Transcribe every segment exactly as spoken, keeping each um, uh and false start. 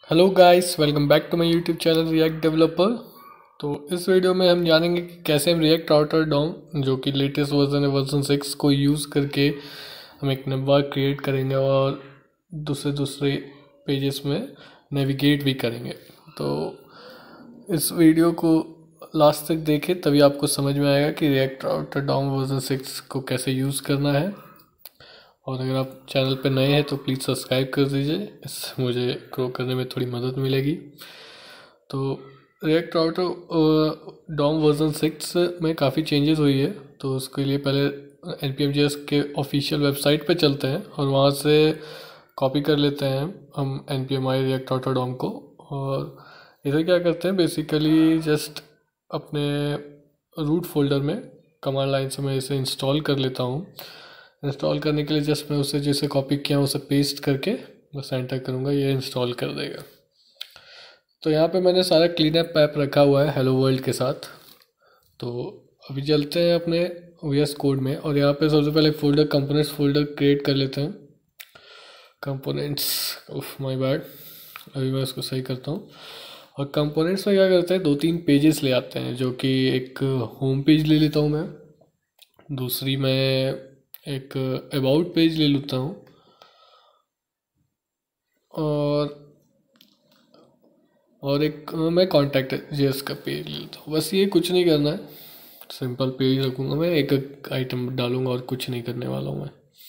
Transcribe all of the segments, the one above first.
Hello guys, welcome back to my YouTube channel React developer. तो इस video में हम जानेंगे कि कैसे हम रिएक्ट राउटर डॉम जो कि लेटेस्ट वर्जन है वर्जन सिक्स को यूज़ करके हम एक नंबर क्रिएट करेंगे और दूसरे दूसरे पेजेस में नेविगेट भी करेंगे। तो इस वीडियो को लास्ट तक देखें, तभी आपको समझ में आएगा कि React router DOM version six को कैसे यूज़ करना है। और अगर आप चैनल पर नए हैं तो प्लीज़ सब्सक्राइब कर दीजिए, इससे मुझे ग्रो करने में थोड़ी मदद मिलेगी। तो React router DOM version six में काफ़ी चेंजेस हुई है, तो उसके लिए पहले N P M J S के ऑफिशियल वेबसाइट पे चलते हैं और वहाँ से कॉपी कर लेते हैं हम N P M I React router DOM को। और इधर क्या करते हैं, बेसिकली जस्ट अपने रूट फोल्डर में कमांड लाइन से मैं इसे इंस्टॉल कर लेता हूँ। इंस्टॉल करने के लिए जस्ट मैं उसे जैसे कॉपी किया उसे पेस्ट करके बस एंटर करूँगा, ये इंस्टॉल कर देगा। तो यहाँ पे मैंने सारा क्लीन अप ऐप रखा हुआ है हेलो वर्ल्ड के साथ। तो अभी चलते हैं अपने वी एस कोड में और यहाँ पे सबसे पहले फोल्डर कंपोनेंट्स फोल्डर क्रिएट कर लेते हैं। कंपोनेंट्स, उफ माय बैड, अभी मैं इसको सही करता हूँ। और कंपोनेंट्स में क्या करते हैं, दो तीन पेजेस ले आते हैं, जो कि एक होम पेज ले लेता हूँ मैं, दूसरी मैं एक अबाउट पेज ले लेता हूँ और और एक मैं कॉन्टैक्ट जेएस का पेज ले लेता हूँ। बस ये कुछ नहीं करना है, सिंपल पेज रखूँगा मैं, एक एक आइटम डालूँगा और कुछ नहीं करने वाला हूँ मैं।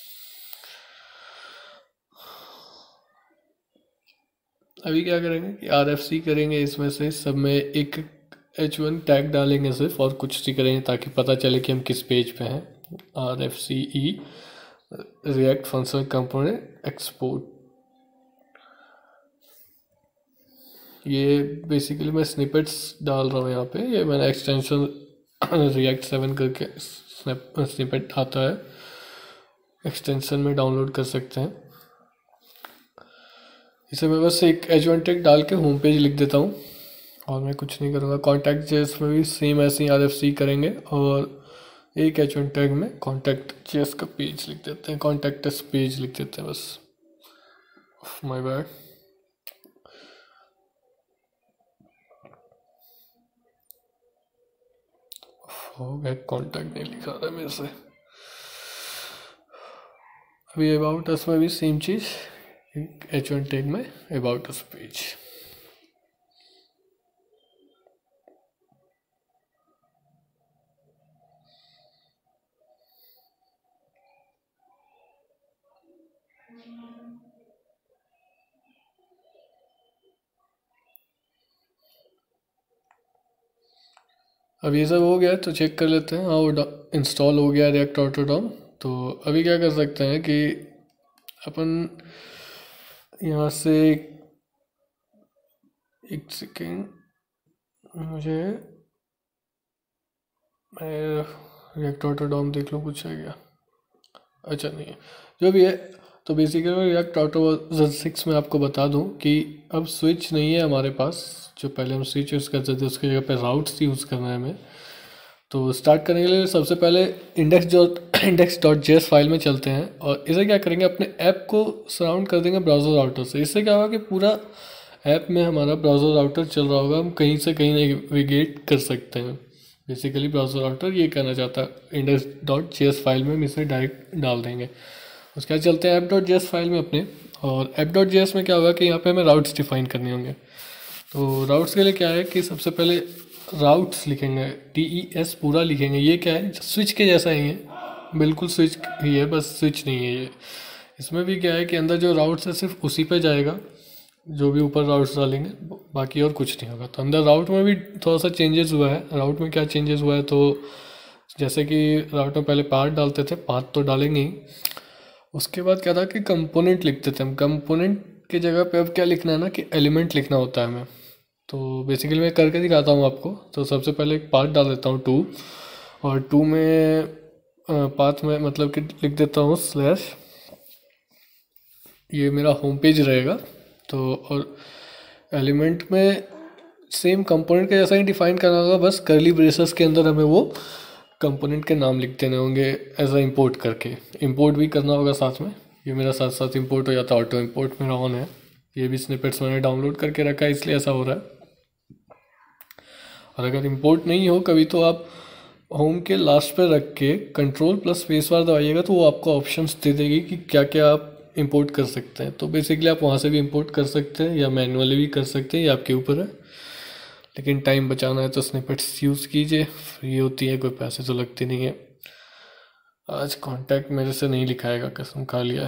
अभी क्या करेंगे कि आर एफ सी करेंगे, इसमें से सब में एक एच वन टैग डालेंगे सिर्फ, और कुछ नहीं करेंगे ताकि पता चले कि हम किस पेज पे हैं। R F C E React functional component export, ये बेसिकली मैं स्निपेट्स डाल रहा हूँ यहाँ पे। ये मैंने एक्सटेंशन रिएक्ट सेवन करके स्निपेट आता है, एक्सटेंशन में डाउनलोड कर सकते हैं। इसे मैं बस एक एच वन टैग डाल के होम पेज लिख देता हूँ और मैं कुछ नहीं करूँगा। कॉन्टैक्ट जेएस में भी सेम ऐसे ही आर एफ सी करेंगे और एक एच वन टैग में कॉन्टैक्ट जेएस का पेज लिख देते हैं, कॉन्टैक्ट पेज लिख देते हैं बस। माय बैड, हो गया, कॉन्टैक्ट नहीं लिखा था मेरे से। अभी अबाउट अस में भी सेम चीज़, एच वन टैग में अबाउट अस पेज। अब ये सब हो गया तो चेक कर लेते हैं, हाँ वो इंस्टॉल हो गया रिएक्ट राउटर डॉम। तो अभी क्या कर सकते हैं कि अपन यहाँ से एक सेकेंड, मुझे मैं रिएक्ट राउटर डॉम देख लूँ कुछ है क्या। अच्छा नहीं है, जो भी है। तो बेसिकली मैं रिएक्ट राउटर वर्जन सिक्स में आपको बता दूं कि अब स्विच नहीं है हमारे पास, जो पहले हम स्विच यूज़ करते थे उसकी जगह पे राउट्स यूज़ करना है हमें। तो स्टार्ट करने के लिए सबसे पहले index dot index dot JS file में चलते हैं और इसे क्या करेंगे, अपने ऐप को सराउंड कर देंगे ब्राउज़र राउटर से। इससे क्या होगा कि पूरा ऐप में हमारा ब्राउज़र राउटर चल रहा होगा, हम कहीं से कहीं नेविगेट कर सकते हैं। बेसिकली ब्राउज़र राउटर ये कहना चाहता है, इंडेक्स डॉट जेएस फाइल में हम इसे डायरेक्ट डाल देंगे। उसके बाद चलते हैं ऐप डॉट जेएस फाइल में अपने, और ऐप डॉट जेएस में क्या होगा कि यहाँ पे हमें राउट्स डिफाइन करने होंगे। तो राउट्स के लिए क्या है कि सबसे पहले राउट्स लिखेंगे, टी ई एस पूरा लिखेंगे। ये क्या है, स्विच के जैसा ही है, बिल्कुल स्विच ही है, बस स्विच नहीं है ये। इसमें भी क्या है कि अंदर जो राउट्स है सिर्फ उसी पे जाएगा, जो भी ऊपर राउट्स डालेंगे, बाकी और कुछ नहीं होगा। तो अंदर राउट में भी थोड़ा सा चेंजेस हुआ है। राउट में क्या चेंजेस हुआ है, तो जैसे कि राउट में पहले पार्ट डालते थे, पार्ट तो डालेंगे ही, उसके बाद क्या था कि कंपोनेंट लिखते थे हम। कंपोनेंट की जगह पे अब क्या लिखना है ना कि एलिमेंट लिखना होता है हमें। तो बेसिकली मैं करके दिखाता हूँ आपको। तो सबसे पहले एक पार्ट डाल देता हूँ टू, और टू में पाथ में मतलब कि लिख देता हूँ स्लैश, ये मेरा होम पेज रहेगा। तो और एलिमेंट में सेम कंपोनेंट के जैसा ही डिफाइन करना होगा, बस करली ब्रेसेस के अंदर हमें वो कंपोनेंट के नाम लिख देने होंगे एज अ इंपोर्ट करके। इंपोर्ट भी करना होगा साथ में, ये मेरा साथ साथ इंपोर्ट हो जाता है, ऑटो इंपोर्ट मेरा ऑन है। ये भी स्निपेट्स मैंने डाउनलोड करके रखा है, इसलिए ऐसा हो रहा है। और अगर इंपोर्ट नहीं हो कभी तो आप होम के लास्ट पे रख के कंट्रोल प्लस स्पेस बार दबाइएगा तो वो आपको ऑप्शंस दे देगी कि क्या क्या आप इंपोर्ट कर सकते हैं। तो बेसिकली आप वहाँ से भी इंपोर्ट कर सकते हैं या मैनुअली भी कर सकते हैं, ये आपके ऊपर है। लेकिन टाइम बचाना है तो स्निपेट्स यूज़ कीजिए, फ्री होती है, कोई पैसे तो लगते नहीं है। आज कांटेक्ट मेरे से नहीं लिखाएगा, कसम खा लिया है।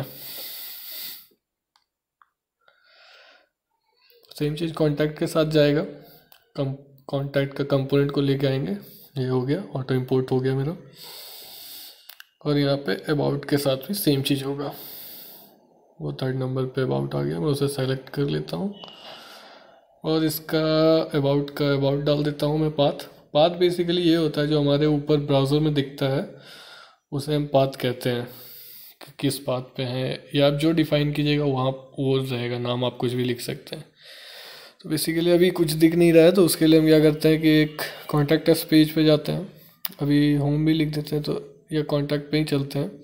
सेम चीज़ कांटेक्ट के साथ जाएगा, कम कांटेक्ट का कंपोनेंट को लेके आएंगे। ये हो गया, ऑटो इंपोर्ट हो गया मेरा। और यहाँ पे अबाउट के साथ भी सेम चीज़ होगा, वो थर्ड नंबर पे अबाउट आ गया, मैं उसे सेलेक्ट कर लेता हूँ और इसका अबाउट का अबाउट डाल देता हूँ मैं। पाथ पाथ बेसिकली ये होता है जो हमारे ऊपर ब्राउज़र में दिखता है, उसे हम पाथ कहते हैं कि किस पाथ पे हैं, या आप जो डिफ़ाइन कीजिएगा वहाँ वो रहेगा, नाम आप कुछ भी लिख सकते हैं। तो बेसिकली अभी कुछ दिख नहीं रहा है तो उसके लिए हम क्या करते हैं कि एक कॉन्टैक्ट अस पेज पे जाते हैं, अभी होम भी लिख देते हैं तो या कॉन्टैक्ट पे ही चलते हैं।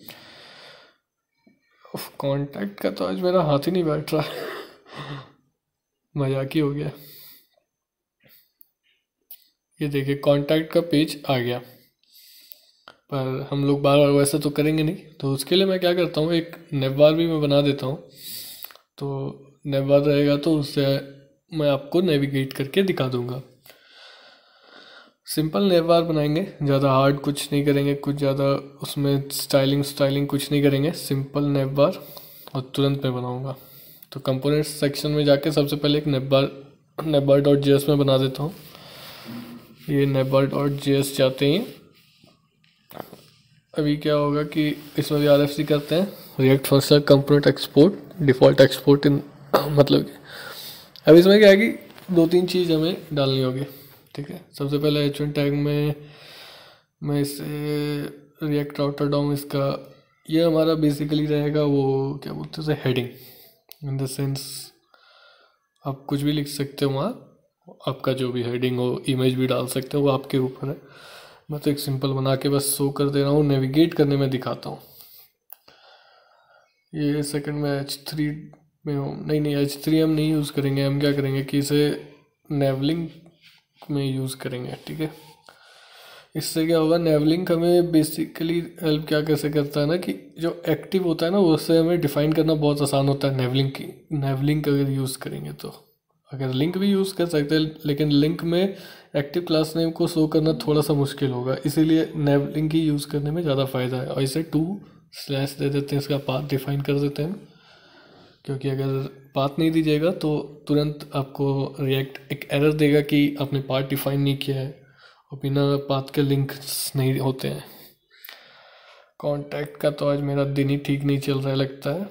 कॉन्टैक्ट का तो आज मेरा हाथ ही नहीं बैठ रहा मजाक ही हो गया। ये देखिए कॉन्टैक्ट का पेज आ गया, पर हम लोग बार बार वैसा तो करेंगे नहीं, तो उसके लिए मैं क्या करता हूँ, एक नेवबार भी मैं बना देता हूँ। तो नेवबार रहेगा तो उससे मैं आपको नेविगेट करके दिखा दूंगा। सिंपल नेवबार बनाएंगे, ज़्यादा हार्ड कुछ नहीं करेंगे, कुछ ज़्यादा उसमें स्टाइलिंग स्टाइलिंग कुछ नहीं करेंगे, सिंपल नेवबार और तुरंत मैं बनाऊंगा। तो कंपोनेंट्स सेक्शन में जाके सबसे पहले एक नेवबार नेवबार डॉट जे एस में बना देता हूँ। ये नेवबार डॉट जे एस जाते ही अभी क्या होगा कि इसमें भी आर एफ सी करते हैं, React functional component export default export इन मतलब कि अब इसमें क्या है कि दो तीन चीज़ हमें डालनी होगी, ठीक है। सबसे पहले एच वन टैग में मैं इसे रिएक्ट राउटर डाउन, इसका ये हमारा बेसिकली रहेगा वो क्या बोलते हैं हेडिंग, इन द सेंस आप कुछ भी लिख सकते हो वहाँ, आपका जो भी हेडिंग हो, इमेज भी डाल सकते हो, वो आपके ऊपर है। मैं तो एक सिंपल बना के बस शो कर दे रहा हूँ, नेविगेट करने में दिखाता हूँ। ये सेकंड में एच थ्री में हो, नहीं नहीं एच थ्री हम नहीं यूज़ करेंगे, हम क्या करेंगे कि इसे नेवलिंक में यूज़ करेंगे, ठीक है। इससे क्या होगा, नेवलिंक हमें बेसिकली हेल्प क्या कैसे करता है ना कि जो एक्टिव होता है ना उससे हमें डिफ़ाइन करना बहुत आसान होता है। नेवलिंक की नेवलिंक अगर यूज़ करेंगे तो, अगर लिंक भी यूज़ कर सकते हैं लेकिन लिंक में एक्टिव क्लास नेम को शो करना थोड़ा सा मुश्किल होगा, इसीलिए नेवलिंक ही यूज़ करने में ज़्यादा फ़ायदा है। और इसे टू स्लैश दे देते हैं, इसका पाथ डिफाइन कर देते हैं, क्योंकि अगर पाथ नहीं दीजिएगा तो तुरंत आपको रिएक्ट एक एरर देगा कि आपने पाथ डिफाइन नहीं किया है और बिना पाथ के लिंक्स नहीं होते हैं। कॉन्टैक्ट का तो आज मेरा दिन ही ठीक नहीं चल रहा है लगता है।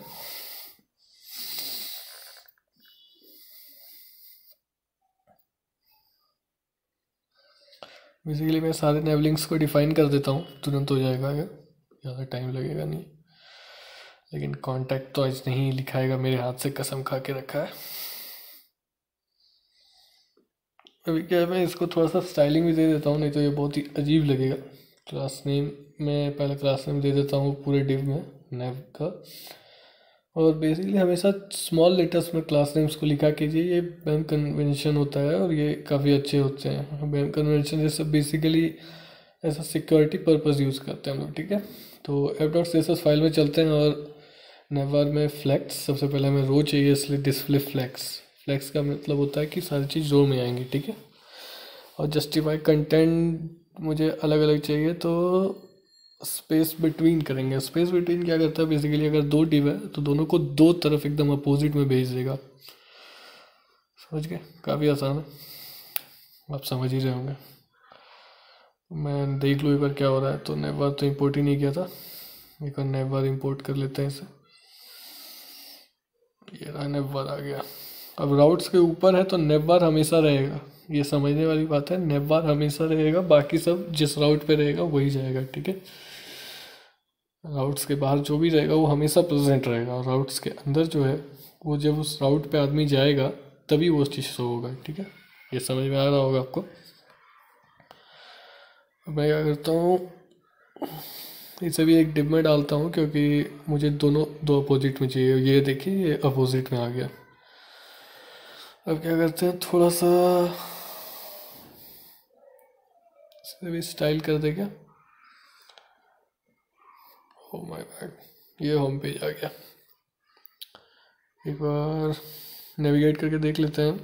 बेसिकली मैं सारे नेवलिंक्स को डिफाइन कर देता हूँ, तुरंत हो जाएगा, अगर ज़्यादा टाइम लगेगा नहीं। लेकिन कॉन्टैक्ट तो आज नहीं लिखाएगा, मेरे हाथ से कसम खा के रखा है। अभी क्या है, मैं इसको थोड़ा सा स्टाइलिंग भी दे देता हूँ, नहीं तो ये बहुत ही अजीब लगेगा। क्लास नेम में पहले क्लास नेम दे देता हूँ पूरे डिव में नेव का, और बेसिकली हमेशा स्मॉल लेटर्स में क्लास नेम्स को लिखा कीजिए, ये बैम कन्वेंशन होता है और ये काफ़ी अच्छे होते हैं। बैम कन्वेंशन जैसे बेसिकली ऐसा सिक्योरिटी पर्पज़ यूज़ करते हैं हम लोग, ठीक है। तो F dot C S S file में चलते हैं और नेवर में फ्लैक्स, सबसे पहले हमें रो चाहिए इसलिए डिस्प्ले फ्लैक्स। फ्लैक्स का मतलब होता है कि सारी चीज़ रो में आएंगी, ठीक है। और जस्टिफाई कंटेंट मुझे अलग अलग चाहिए तो स्पेस बिटवीन करेंगे। स्पेस बिटवीन क्या करता है, बेसिकली अगर दो डिव है तो दोनों को दो तरफ एकदम अपोजिट में भेज देगा, समझ गए, काफ़ी आसान है, आप समझ ही रहे होंगे। मैं देख लूँ एक बार क्या हो रहा है। तो नेवर तो इंपोर्ट ही नहीं किया था, एक बार नेवर इंपोर्ट कर लेते हैं इसे। ये रहा, नेवर आ गया। अब राउट्स के ऊपर है तो नेवर हमेशा रहेगा, ये समझने वाली बात है, नेवर हमेशा रहेगा, बाकी सब जिस राउट पे रहेगा वही जाएगा, ठीक है। राउट्स के बाहर जो भी रहेगा वो हमेशा प्रेजेंट रहेगा, और राउट्स के अंदर जो है वो जब उस राउट पे आदमी जाएगा तभी वो चीज़ शो होगा, ठीक है। ये समझ में आ रहा होगा आपको। मैं क्या करता हूँ, इसे भी एक डिब में डालता हूँ क्योंकि मुझे दोनों दो अपोजिट में चाहिए। ये देखिए ये अपोजिट में आ गया, अब क्या करते हैं, थोड़ा सा इसे भी स्टाइल कर दे क्या। ओ माय गॉड, ये होम पेज आ गया। एक बार नेविगेट करके देख लेते हैं।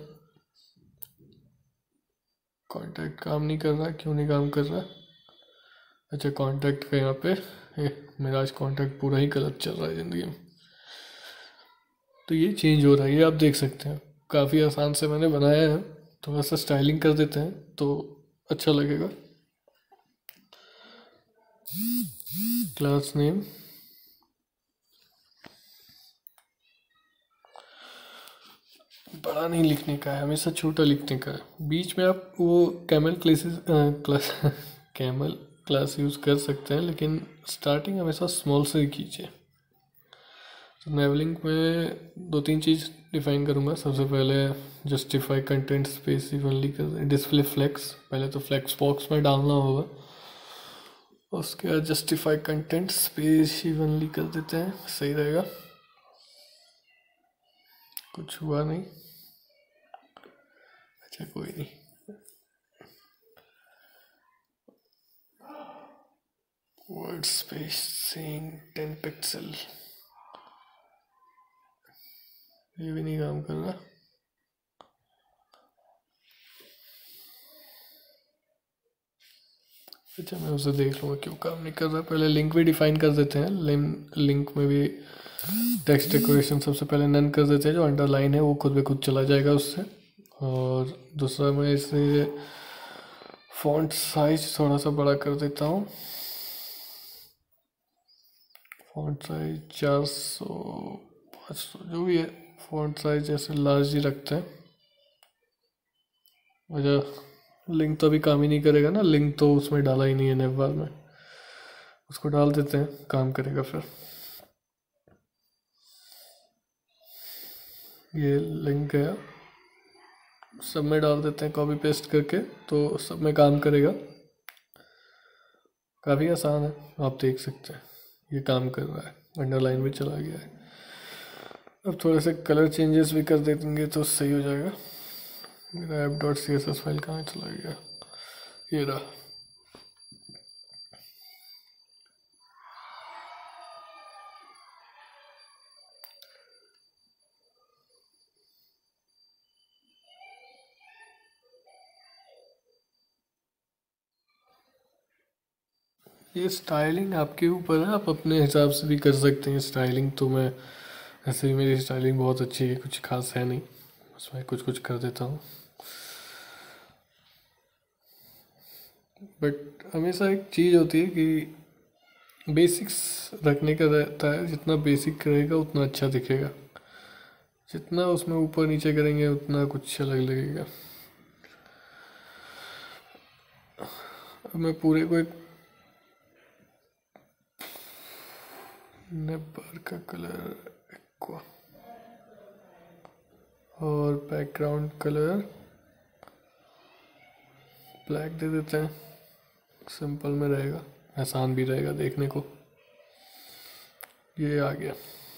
कॉन्टैक्ट काम नहीं कर रहा, क्यों नहीं काम कर रहा। अच्छा, कॉन्टैक्ट का यहाँ पे ए, मेरा आज कॉन्टैक्ट पूरा ही गलत चल रहा है ज़िंदगी में। तो ये चेंज हो रहा है, ये आप देख सकते हैं। काफ़ी आसान से मैंने बनाया है, थोड़ा सा स्टाइलिंग कर देते हैं तो अच्छा लगेगा। क्लास नेम बड़ा नहीं लिखने का है, हमेशा छोटा लिखने का है। बीच में आप वो camel classes class camel class use कर सकते हैं, लेकिन स्टार्टिंग हमेशा स्मॉल से ही कीजिए। तो नेवलिंक में दो तीन चीज़ डिफाइन करूँगा। सबसे पहले जस्टिफाई कंटेंट स्पेस इवनली कर, डिस्प्ले फ्लेक्स, पहले तो फ्लेक्स बॉक्स में डालना होगा। उसके बाद जस्टिफाई कंटेंट स्पेस इवनली कर देते हैं, सही रहेगा। कुछ हुआ नहीं, अच्छा कोई नहीं। वर्ड स्पेसिंग टेन पिक्सल, ये भी नहीं काम कर रहा। अच्छा, मैं उसे देख लूँगा क्यों काम नहीं कर रहा। पहले लिंक भी डिफाइन कर देते हैं। लिंक में भी टेक्स्ट डेकोरेशन सबसे पहले नन कर देते हैं, जो अंडरलाइन है वो खुद ब खुद चला जाएगा उससे। और दूसरा मैं इसे फॉन्ट साइज थोड़ा सा बड़ा कर देता हूँ। फॉन्ट साइज चार सौ पाँच सौ जो भी है, फॉन्ट साइज ऐसे लार्ज ही रखते हैं। अच्छा, लिंक तो अभी काम ही नहीं करेगा ना, लिंक तो उसमें डाला ही नहीं है नेवबार में, उसको डाल देते हैं, काम करेगा फिर। ये लिंक गया, सब में डाल देते हैं कॉपी पेस्ट करके, तो सब में काम करेगा। काफ़ी आसान है, आप देख सकते हैं ये काम कर रहा है, अंडरलाइन भी चला गया है। अब थोड़े से कलर चेंजेस भी कर देंगे तो सही हो जाएगा। मेरा app dot C S S file कहाँ चला गया, ये रहा। ये स्टाइलिंग आपके ऊपर है, आप अपने हिसाब से भी कर सकते हैं स्टाइलिंग। तो मैं ऐसे ही, मेरी स्टाइलिंग बहुत अच्छी है, कुछ खास है नहीं, उसमें कुछ कुछ कर देता हूँ। बट हमेशा एक चीज़ होती है कि बेसिक्स रखने का रहता है। जितना बेसिक रहेगा उतना अच्छा दिखेगा, जितना उसमें ऊपर नीचे करेंगे उतना कुछ अलग लगेगा। अब मैं पूरे को एक नेबर का कलर एक्वा और बैकग्राउंड कलर ब्लैक दे देते हैं, सिंपल में रहेगा, आसान भी रहेगा देखने को। ये आ गया।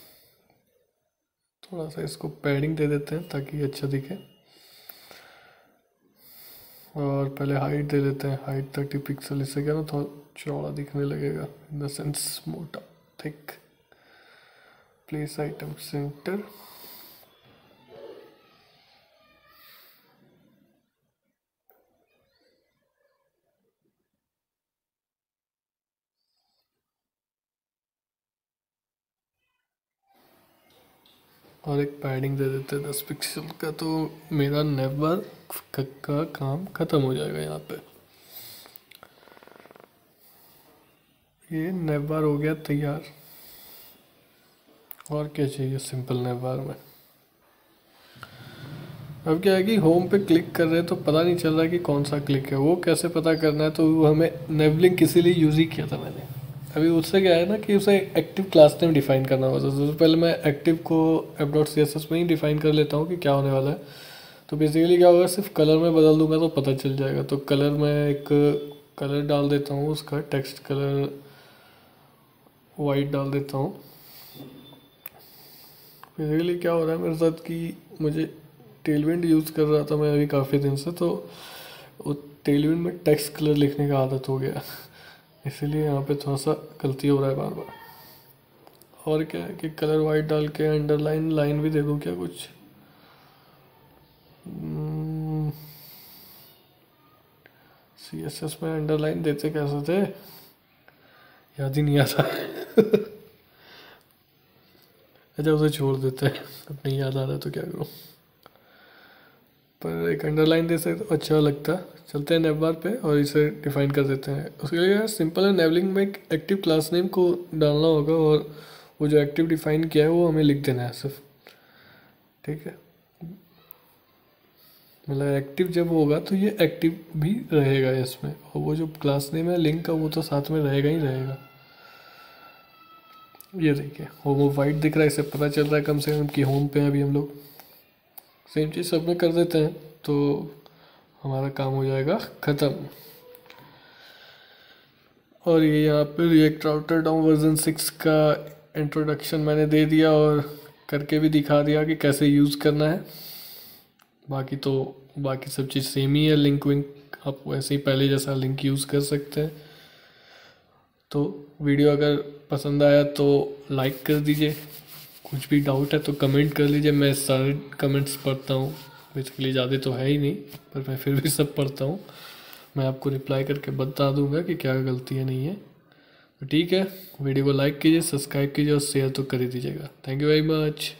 थोड़ा सा इसको पैडिंग दे देते हैं ताकि अच्छा दिखे, और पहले हाइट दे देते हैं, हाइट थर्टी पिक्सल। इससे क्या ना थोड़ा चौड़ा दिखने लगेगा, इन द सेंस मोटा थिक। प्लेस आइटम सेंटर, और एक पैडिंग दे देते हैं दस पिक्सल का। तो मेरा नेवर का काम ख़त्म हो जाएगा यहाँ पे। ये नेवर हो गया तैयार। और क्या चाहिए सिंपल नेवर में। अब क्या है कि होम पे क्लिक कर रहे हैं तो पता नहीं चल रहा कि कौन सा क्लिक है, वो कैसे पता करना है। तो वो हमें नेवलिंक इसीलिए यूज़ ही किया था मैंने। अभी उससे क्या है ना कि उसे एक्टिव क्लास नेम डिफाइन करना होगा। तो सबसे पहले मैं एक्टिव को app dot C S S में ही डिफाइन कर लेता हूँ कि क्या होने वाला है। तो बेसिकली क्या होगा, सिर्फ कलर में बदल दूंगा तो पता चल जाएगा। तो कलर में एक कलर डाल देता हूँ, उसका टेक्स्ट कलर वाइट डाल देता हूँ। बेसिकली क्या हो रहा है मेरे साथ कि मुझे टेलविंड यूज़ कर रहा था मैं अभी काफ़ी दिन से, तो वो टेलविंड में टेक्स्ट कलर लिखने का आदत हो गया, इसीलिए यहाँ पे थोड़ा सा गलती हो रहा है बार बार। और क्या है कि कलर वाइट डाल के अंडरलाइन लाइन भी दे दूँ क्या कुछ? सी एस एस में अंडरलाइन देते कैसे थे, याद ही नहीं आता। अच्छा उसे छोड़ देते हैं, अब नहीं याद आ रहा तो क्या करूँ, पर एक अंडरलाइन दे सकते तो अच्छा लगता। चलते हैं नेव बार पे और इसे डिफाइन कर देते हैं। उसके लिए सिंपल है, नेवलिंग में एक एक्टिव क्लास नेम को डालना होगा और वो जो एक्टिव डिफाइन किया है वो हमें लिख देना है सिर्फ, ठीक है। मतलब एक्टिव जब होगा तो ये एक्टिव भी रहेगा इसमें, और वो जो क्लास नेम है लिंक का वो तो साथ में रहेगा ही रहेगा। ये देखिए होम वाइट दिख रहा है, इससे पता चल रहा है कम से कम कि होम पे अभी हम लोग। सेम चीज़ सब में कर देते हैं तो हमारा काम हो जाएगा ख़त्म। और ये यहाँ पे React router DOM version six का इंट्रोडक्शन मैंने दे दिया और करके भी दिखा दिया कि कैसे यूज़ करना है। बाकी तो बाकी सब चीज़ सेम ही है, लिंक विंक आप वैसे ही पहले जैसा लिंक यूज़ कर सकते हैं। तो वीडियो अगर पसंद आया तो लाइक कर दीजिए, कुछ भी डाउट है तो कमेंट कर लीजिए, मैं सारे कमेंट्स पढ़ता हूँ। बेसिकली ज़्यादा तो है ही नहीं, पर मैं फिर भी सब पढ़ता हूँ। मैं आपको रिप्लाई करके बता दूंगा कि क्या गलती है नहीं है। तो ठीक है, वीडियो को लाइक कीजिए, सब्सक्राइब कीजिए और शेयर तो कर ही दीजिएगा। Thank you very much.